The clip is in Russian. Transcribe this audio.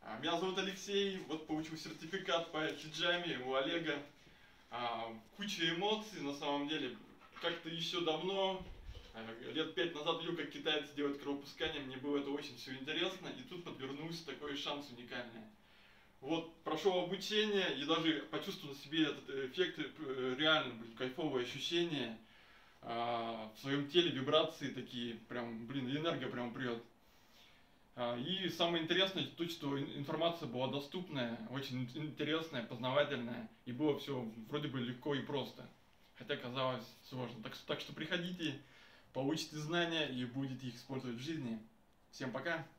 Меня зовут Алексей, вот получил сертификат по хиджаме у Олега. Куча эмоций на самом деле. Как-то еще давно, лет 5 назад, видел, как китайцы делают кровопускание, мне было это очень все интересно, и тут подвернулся такой шанс уникальный. Вот, прошел обучение и даже почувствовал на себе этот эффект, реально, блин, кайфовые ощущения. В своем теле вибрации такие, прям, блин, энергия прям прет. И самое интересное, то, что информация была доступная, очень интересная, познавательная, и было все вроде бы легко и просто, хотя казалось сложно. Так что приходите, получите знания и будете их использовать в жизни. Всем пока!